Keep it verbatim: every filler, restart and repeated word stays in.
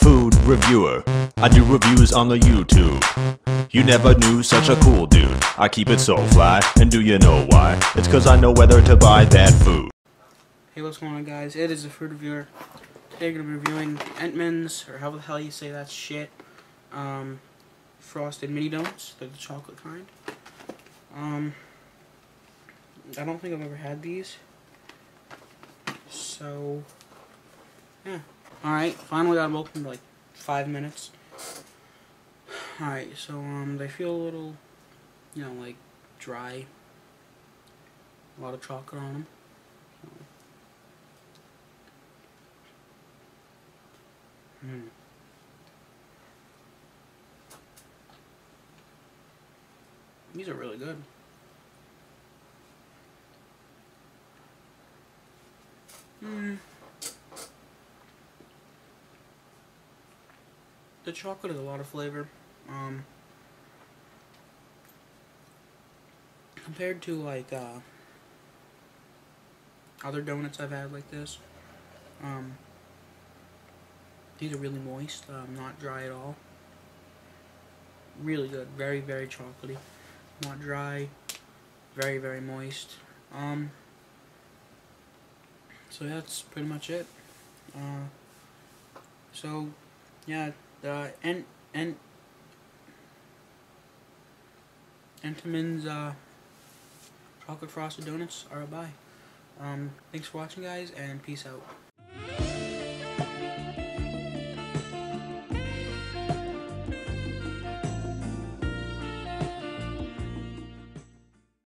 food reviewer. I do reviews on the YouTube. You never knew such a cool dude. I keep it so fly, and do you know why? It's cause I know whether to buy that food. Hey, what's going on, guys? It is the Food Reviewer. Today I'm going to be reviewing Entenmanns, or how the hell you say that shit, um, frosted mini donuts. They're the chocolate kind. Um, I don't think I've ever had these. So, yeah. Alright, finally got them open in like five minutes. Alright, so, um, they feel a little, you know, like, dry. A lot of chocolate on them. Mm. These are really good. Mm. The chocolate has a lot of flavor. Um, compared to like uh, other donuts I've had like this, um, these are really moist, um, not dry at all. Really good, very very chocolatey, not dry, very very moist. Um, so yeah, that's pretty much it. Uh, so yeah, the Ent Ent Entenmanns uh, chocolate frosted donuts are a buy. Um, thanks for watching, guys, and peace out.